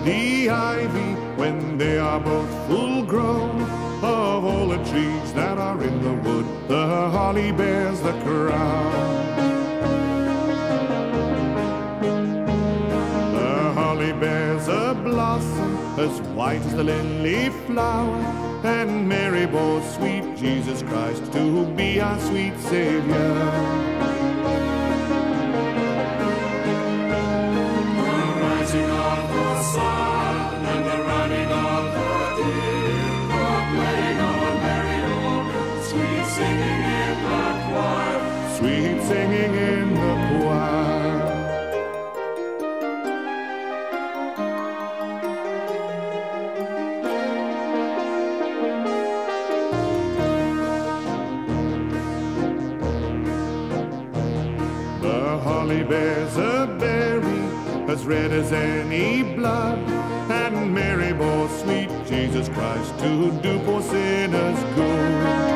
the ivy, when they are both full grown. Of all the trees that are in the wood, the holly bears the crown. The holly bears a blossom as white as the lily flower, and Mary bore sweet Jesus Christ to be our sweet Savior. Sweet singing in the choir. The holly bears a berry as red as any blood, and Mary bore sweet Jesus Christ to do poor sinners good.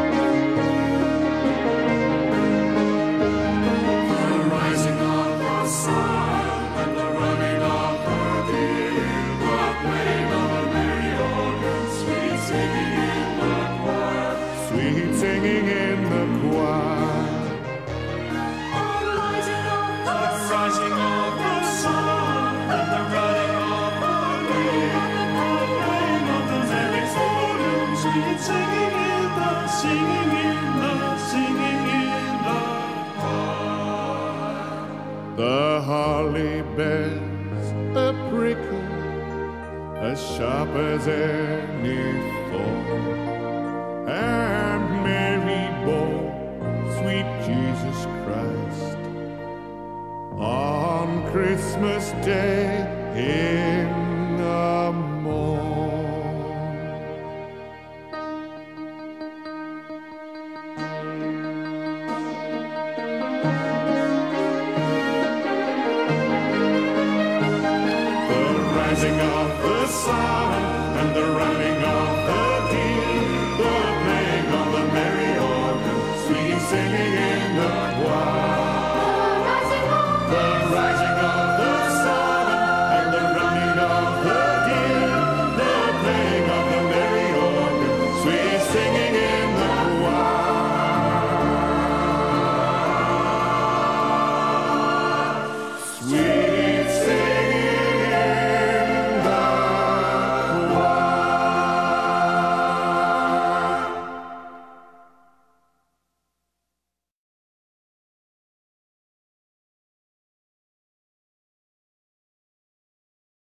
Sweet singing in the choir. The rising of the sun and the running of the wind, the playing of the merry organ, sweet singing in the, singing in the, singing in the choir. The holly bears a prickle as sharp as any thorn, and Mary bore sweet Jesus Christ on Christmas Day in the morn. The rising of the sun and the running of the deer, the playing of the merry organ, sweet singing